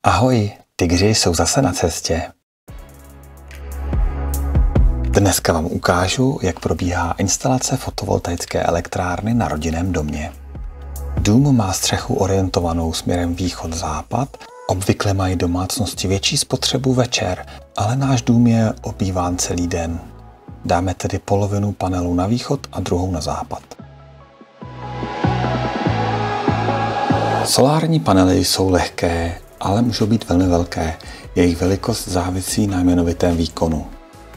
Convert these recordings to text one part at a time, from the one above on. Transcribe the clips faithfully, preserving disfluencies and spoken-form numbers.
Ahoj, tygři jsou zase na cestě. Dneska vám ukážu, jak probíhá instalace fotovoltaické elektrárny na rodinném domě. Dům má střechu orientovanou směrem východ-západ. Obvykle mají domácnosti větší spotřebu večer, ale náš dům je obýván celý den. Dáme tedy polovinu panelu na východ a druhou na západ. Solární panely jsou lehké, ale můžou být velmi velké. Jejich velikost závisí na jmenovitém výkonu.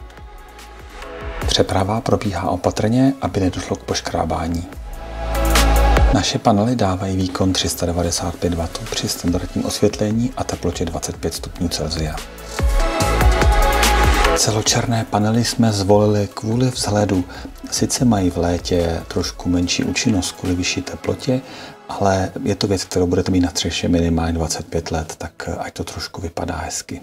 Přeprava probíhá opatrně, aby nedošlo k poškrábání. Naše panely dávají výkon tři sta devadesát pět wattů při standardním osvětlení a teplotě dvacet pět stupňů Celsia. Celočerné panely jsme zvolili kvůli vzhledu. Sice mají v létě trošku menší účinnost kvůli vyšší teplotě, ale je to věc, kterou budete mít na střeše minimálně dvacet pět let, tak ať to trošku vypadá hezky.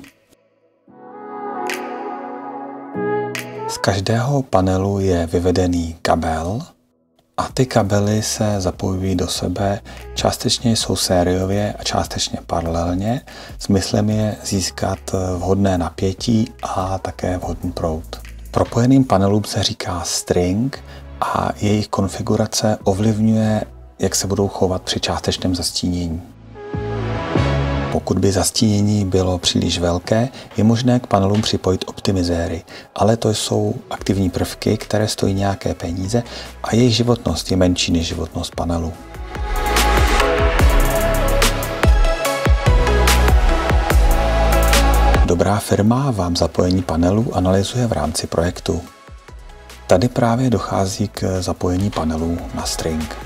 Z každého panelu je vyvedený kabel a ty kabely se zapojují do sebe. Částečně jsou sériově a částečně paralelně. Smyslem je získat vhodné napětí a také vhodný proud. Propojeným panelům se říká string a jejich konfigurace ovlivňuje, jak se budou chovat při částečném zastínění. Pokud by zastínění bylo příliš velké, je možné k panelům připojit optimizéry, ale to jsou aktivní prvky, které stojí nějaké peníze a jejich životnost je menší než životnost panelu. Dobrá firma vám zapojení panelů analyzuje v rámci projektu. Tady právě dochází k zapojení panelů na string.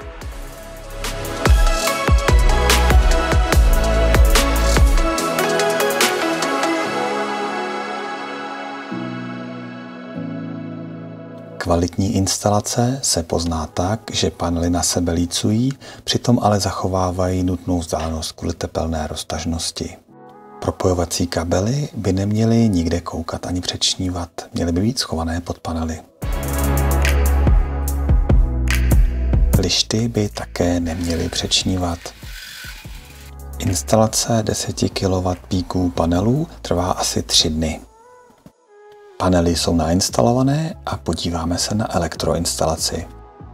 Kvalitní instalace se pozná tak, že panely na sebe lícují, přitom ale zachovávají nutnou vzdálenost kvůli tepelné roztažnosti. Propojovací kabely by neměly nikde koukat ani přečnívat, měly by být schované pod panely. Lišty by také neměly přečnívat. Instalace deset kilowattů píků panelů trvá asi tři dny. Panely jsou nainstalované a podíváme se na elektroinstalaci.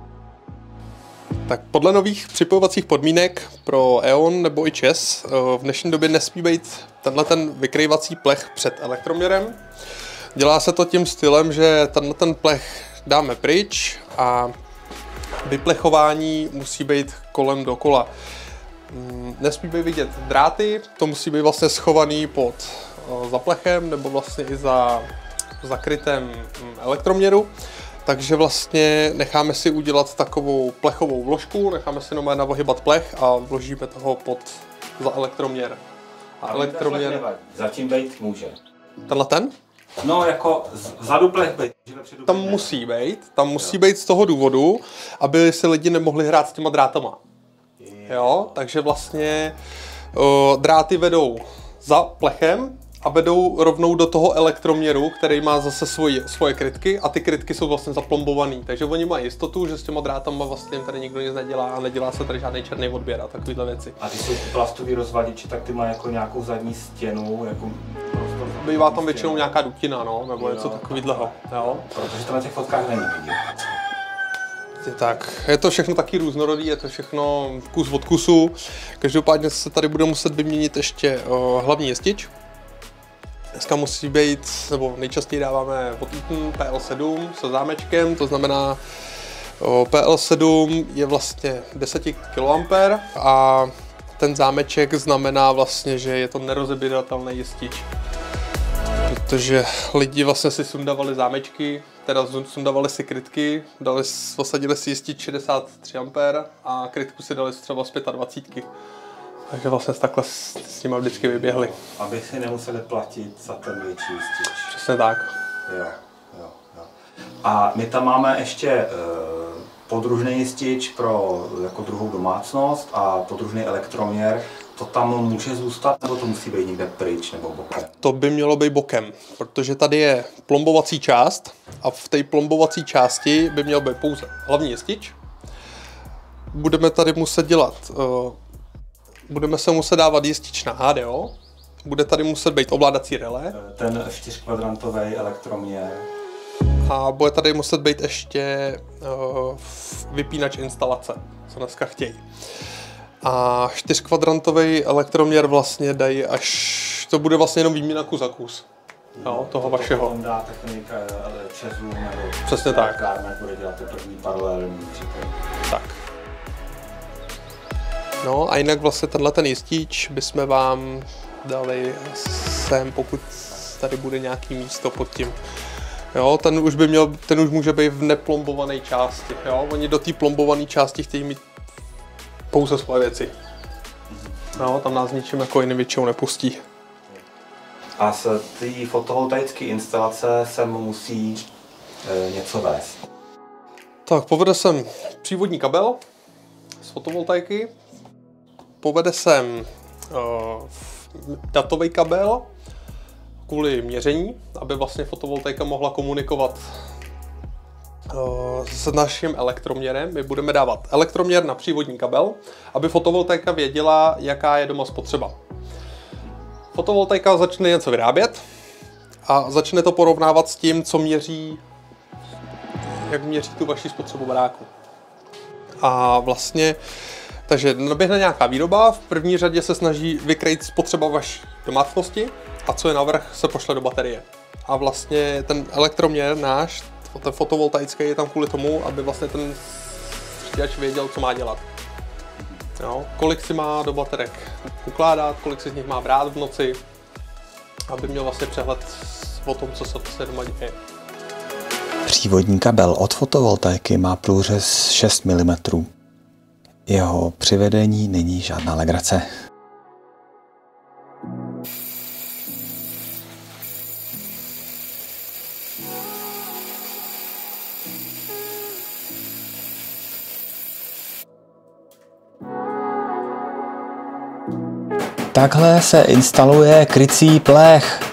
Tak podle nových připojovacích podmínek pro E O N nebo i ČEZ v dnešní době nesmí být tenhle ten vykrývací plech před elektroměrem. Dělá se to tím stylem, že tenhle ten plech dáme pryč a vyplechování musí být kolem dokola. Nesmí být vidět dráty, to musí být vlastně schovaný pod za plechem nebo vlastně i za zakrytém elektroměru, takže vlastně necháme si udělat takovou plechovou vložku, necháme si jenom navohybat plech a vložíme toho pod za elektroměr. A elektroměr zatím být může. Tenhle ten? No jako vzadu plech být. Tam musí být, tam musí být z toho důvodu, aby si lidi nemohli hrát s těma drátama. Jo, takže vlastně o, dráty vedou za plechem a vedou rovnou do toho elektroměru, který má zase svoje, svoje krytky a ty krytky jsou vlastně zaplombovaný. Takže oni mají jistotu, že s těma drátama vlastně tady nikdo nic nedělá a nedělá se tady žádný černý odběr a takovýhle věci. A ty jsou plastový rozvadiči, tak ty mají jako nějakou zadní stěnu, jako prostor. Bývá tam většinou nějaká dutina, no, nebo něco takovýhleho, jo. Protože to na těch fotkách není vidět. Je tak, je to všechno taky různorodý, je to všechno kus od kusu. Každopádně se tady bude muset vyměnit ještě uh, hlavní jistič. Dneska musí být, nebo nejčastěji dáváme od Eaton P L sedm se zámečkem, to znamená o, P L sedm je vlastně deset kiloampérů a ten zámeček znamená vlastně, že je to nerozebíratelný jistič. Protože lidi vlastně si sundavali zámečky, teda sundavali si krytky, dali, osadili si jistič šedesát tři ampérů a krytku si dali třeba z dvacet pět. Takže vlastně takhle s, s nimi vždycky vyběhli. Aby si nemuseli platit za ten větší jistič. Přesně tak. Jo, jo, jo. A my tam máme ještě uh, podružný jistič pro jako druhou domácnost a podružný elektroměr. To tam může zůstat, nebo to musí být někde pryč nebo bokem? To by mělo být bokem, protože tady je plombovací část a v té plombovací části by měl být pouze hlavní jistič. Budeme tady muset dělat uh, budeme se muset dávat jistič na H D O, bude tady muset být ovládací relé. Ten čtyřkvadrantový elektroměr. A bude tady muset být ještě uh, vypínač instalace, co dneska chtějí. A čtyřkvadrantový elektroměr vlastně dají až, to bude vlastně jenom výměna kus za kus. Jo, toho to, vašeho. To dá technika Česu nebo přesně tak. Kármek bude dělat ty první paralelní příklad. Tak. No a jinak vlastně tenhle ten jistič bychom vám dali sem, pokud tady bude nějaký místo pod tím. Jo, ten už by měl, ten už může být v neplombované části. Jo, oni do té plombované části chtějí mít pouze svoje věci. No, tam nás ničím jako jiný většinou nepustí. A z té fotovoltaické instalace sem musí e, něco vést. Tak, povede sem přívodní kabel z fotovoltaiky, povede sem uh, datový kabel kvůli měření, aby vlastně fotovoltaika mohla komunikovat uh, s naším elektroměrem. My budeme dávat elektroměr na přívodní kabel, aby fotovoltaika věděla, jaká je doma spotřeba. Fotovoltaika začne něco vyrábět a začne to porovnávat s tím, co měří, jak měří tu vaši spotřebu baráku. A vlastně, takže naběhne nějaká výroba, v první řadě se snaží vykrýt spotřeba vaší domácnosti a co je navrch, se pošle do baterie. A vlastně ten elektroměr náš, ten fotovoltaický, je tam kvůli tomu, aby vlastně ten střídač věděl, co má dělat. Jo, kolik si má do baterek ukládat, kolik si z nich má brát v noci, aby měl vlastně přehled o tom, co se doma děje. Přívodní kabel od fotovoltaiky má průřez šest milimetrů. Jeho přivedení není žádná legrace. Takhle se instaluje krycí plech.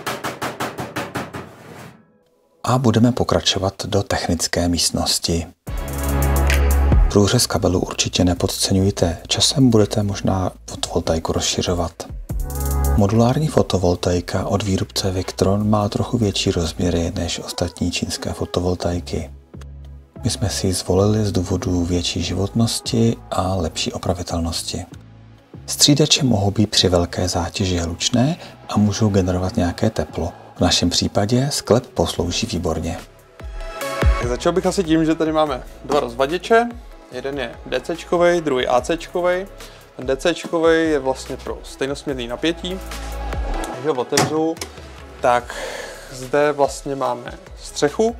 A budeme pokračovat do technické místnosti. Průřez kabelu určitě nepodceňujte, časem budete možná fotovoltaiku rozšiřovat. Modulární fotovoltaika od výrobce Victron má trochu větší rozměry než ostatní čínské fotovoltaiky. My jsme si ji zvolili z důvodu větší životnosti a lepší opravitelnosti. Střídače mohou být při velké zátěži hlučné a můžou generovat nějaké teplo. V našem případě sklep poslouží výborně. Tak začal bych asi tím, že tady máme dva rozvaděče. Jeden je DCčkovej, druhý ACčkovej. Ten DCčkovej je vlastně pro stejnosměrný napětí. Když ho otevřu, tak zde vlastně máme střechu.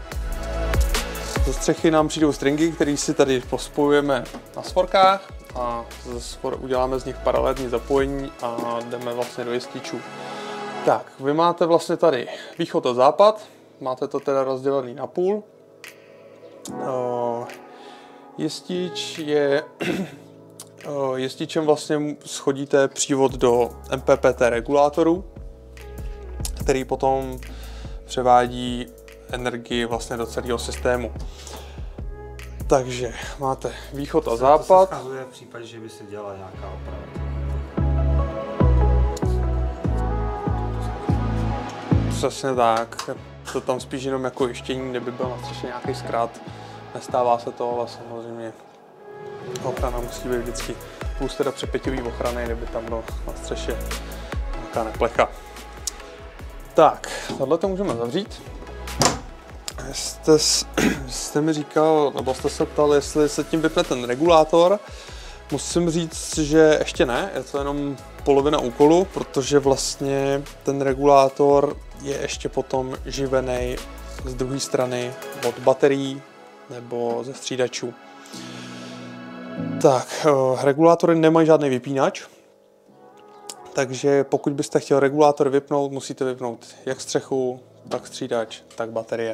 Ze střechy nám přijdou stringy, které si tady pospojujeme na svorkách a ze svor uděláme z nich paralelní zapojení a jdeme vlastně do jističů. Tak, vy máte vlastně tady východ a západ, máte to teda rozdělený na půl. Jistič je, jističem vlastně schodíte přívod do M P P T regulátoru, který potom převádí energii vlastně do celého systému. Takže máte východ a západ. To se schazuje v případě, že by se dělala nějaká oprava. Přesně tak. To tam spíš jenom jako jištění, kdyby byl na střeše nějaký zkrát. Nestává se to, ale samozřejmě ochrana musí být vždycky. Plus teda přepěťový ochrany, kdyby tam byl na střeše nějaká neplecha. Tak, tohle to můžeme zavřít. Jste, jste mi říkal, nebo jste se ptal, jestli se tím vypne ten regulátor. Musím říct, že ještě ne, je to jenom polovina úkolu, protože vlastně ten regulátor je ještě potom živený z druhé strany od baterií nebo ze střídačů. Tak, regulátory nemají žádný vypínač, takže pokud byste chtěl regulátor vypnout, musíte vypnout jak střechu, tak střídač, tak baterie.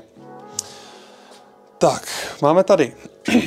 Tak, máme tady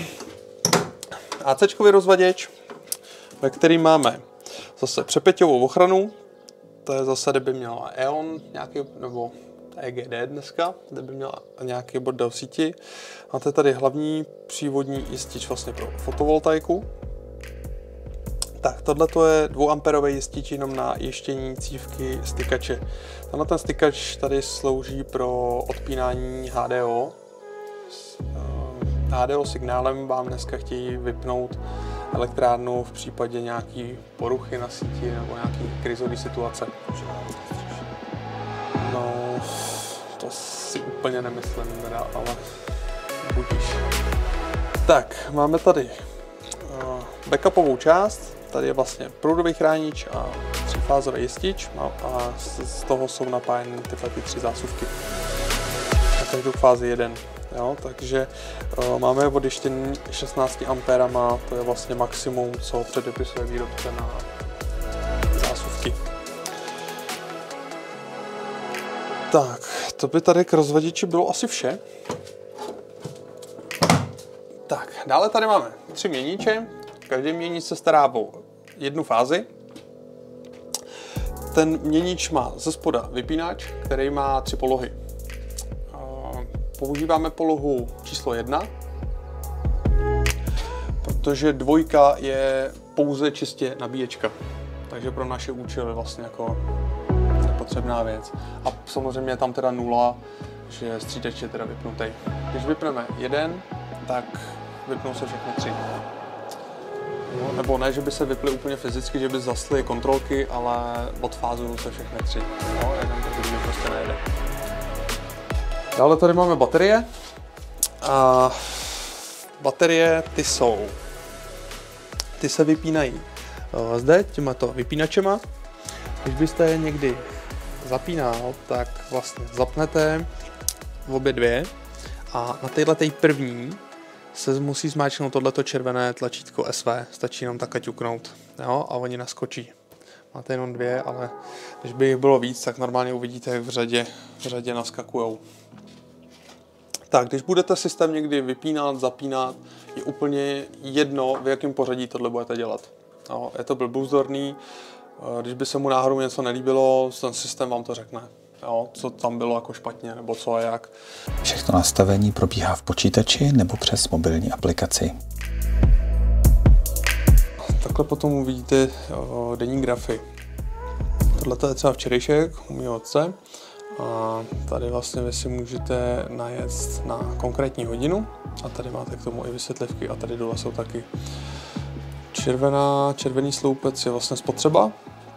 ACčkový rozvaděč, ve kterým máme zase přepěťovou ochranu, to je zase, kdyby měla E O N nějaký, nebo E G D dneska, kdyby měla nějaký bod do síti. Máte tady hlavní přívodní jistič vlastně pro fotovoltaiku. Tak, tohle je dvouamperový jistič jenom na jištění cívky stykače. Tenhle ten stykač tady slouží pro odpínání H D O. S H D O signálem vám dneska chtějí vypnout elektrárnu v případě nějaký poruchy na síti nebo nějaký krizové situace. No, to si úplně nemyslím, teda, ale budíš. Tak, máme tady uh, backupovou část. Tady je vlastně proudový chránič a třífázový jistič a z toho jsou napájeny tyhle ty tři zásuvky. Na každou fázi jeden. Jo, takže uh, máme odjištěný šestnáct ampérama, to je vlastně maximum, co předepisuje výrobce na zásuvky. Tak, to by tady k rozvaděči bylo asi vše. Tak, dále tady máme tři měniče. Každý měnič se stará o jednu fázi. Ten měnič má ze spoda vypínač, který má tři polohy. Používáme polohu číslo jedna, protože dvojka je pouze čistě nabíječka. Takže pro naše účely vlastně jako nepotřebná věc. A samozřejmě je tam teda nula, že střídač je teda vypnutý. Když vypneme jeden, tak vypnou se všechny tři. No, nebo ne, že by se vyply úplně fyzicky, že by zasly kontrolky, ale odfázují se všechny tři. No, jeden to druhý prostě nejde. Dále tady máme baterie. A baterie ty jsou. Ty se vypínají zde těmato vypínačema. Když byste je někdy zapínal, tak vlastně zapnete obě dvě a na této první se musí zmáčknout tohleto červené tlačítko S V, stačí jenom takhle ťuknout, jo, a oni naskočí. Máte jenom dvě, ale když by jich bylo víc, tak normálně uvidíte, jak v řadě, v řadě naskakujou. Tak, když budete systém někdy vypínat, zapínat, je úplně jedno, v jakém pořadí tohle budete dělat. Jo, je to byl buzdorný, když by se mu náhodou něco nelíbilo, ten systém vám to řekne. Jo, co tam bylo jako špatně, nebo co a jak. Všechno nastavení probíhá v počítači nebo přes mobilní aplikaci. Takhle potom uvidíte o, denní grafy. Tohle je třeba včerejšek u mého otce. A tady vlastně vy si můžete najet na konkrétní hodinu. A tady máte k tomu i vysvětlivky a tady dole jsou taky. Červená, červený sloupec je vlastně spotřeba.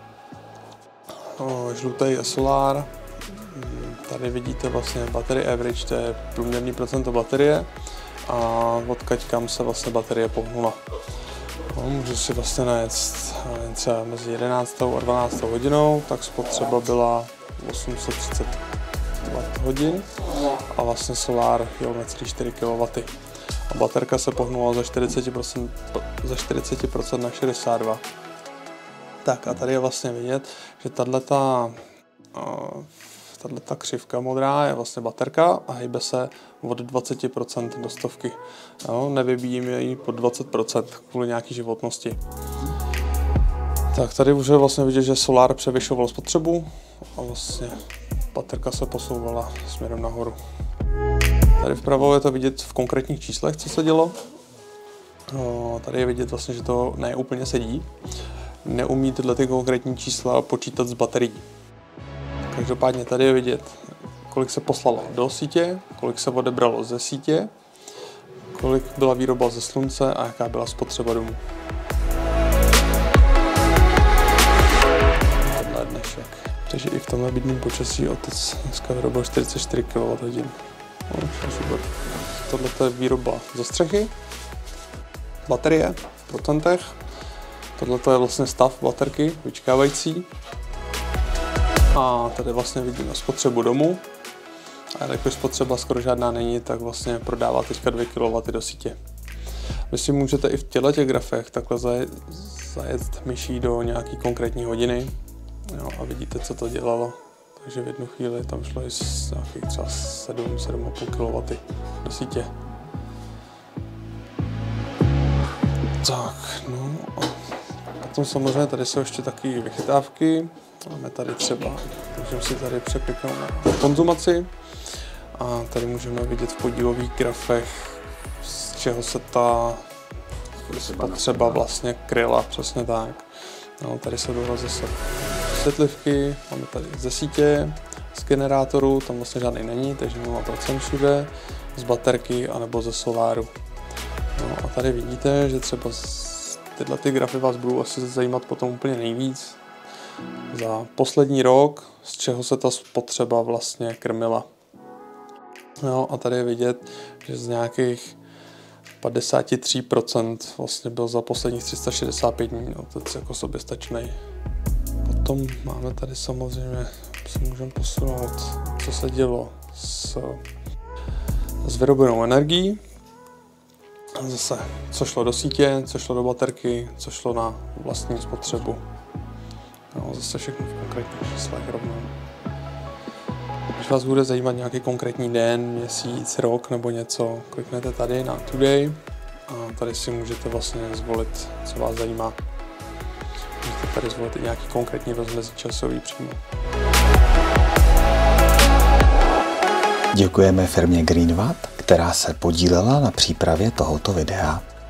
O, žlutý je solár. Tady vidíte vlastně battery average, to je průměrný procento baterie a odkaď kam se vlastně baterie pohnula. No, můžu si vlastně najet třeba mezi jedenáctou a dvanáctou hodinou, tak spotřeba byla osm set třicet hodin a vlastně solár jel na celý čtyři kilowatty. A baterka se pohnula za čtyřicet procent, za čtyřicet procent na šedesát dva. Tak a tady je vlastně vidět, že tato Tato křivka modrá je vlastně baterka a hejbe se od dvacet procent do stovky. Jo, nevybíjíme ji pod dvacet procent kvůli nějaké životnosti. Tak tady už je vlastně vidět, že solár převyšoval spotřebu a vlastně baterka se posouvala směrem nahoru. Tady vpravo je to vidět v konkrétních číslech, co se dělo. No, tady je vidět vlastně, že to ne úplně sedí. Neumí tyhle ty konkrétní čísla počítat z baterií. Každopádně tady je vidět, kolik se poslalo do sítě, kolik se odebralo ze sítě, kolik byla výroba ze slunce a jaká byla spotřeba domů. Tohle je dnešek. Takže i v tomhle bídném počasí otec dneska vyrobil čtyřicet čtyři kilowatthodin. No, super. Tohle je výroba ze střechy, baterie v procentech. Tohle je vlastně stav baterky vyčkávající. A tady vlastně vidíme spotřebu domů. A jakož spotřeba skoro žádná není, tak vlastně prodává teďka dvě kilowatty do sítě. Vy si můžete i v těchto těch grafech takhle zajet myší do nějaký konkrétní hodiny. Jo, a vidíte, co to dělalo. Takže v jednu chvíli tam šlo i z nějakých třeba sedm, sedm a půl kilowatty do sítě. Tak, no a potom samozřejmě tady jsou ještě taky vychytávky. Máme tady třeba, můžeme si tady překliknout na konzumaci a tady můžeme vidět v podílových grafech, z čeho se ta spotřeba vlastně kryla, přesně tak. No, tady se dohodla zase světlivky, máme tady ze sítě, z generátoru, tam vlastně žádný není, takže nula procent všude, z baterky anebo ze soláru. No a tady vidíte, že třeba tyhle ty grafy vás budou asi zajímat potom úplně nejvíc. Za poslední rok, z čeho se ta spotřeba vlastně krmila. No a tady je vidět, že z nějakých padesát tři procent vlastně byl za posledních tři sta šedesát pět dní, no to je jako soběstačný. Potom máme tady samozřejmě, se můžeme posunout, co se dělo s, s vyrobenou energií. Zase, co šlo do sítě, co šlo do baterky, co šlo na vlastní spotřebu. No, zase všechno v konkrétních číslech rovnou. Když vás bude zajímat nějaký konkrétní den, měsíc, rok nebo něco, kliknete tady na Today a tady si můžete vlastně zvolit, co vás zajímá. Můžete tady zvolit i nějaký konkrétní rozmezí časový přímo. Děkujeme firmě Greenwatt, která se podílela na přípravě tohoto videa.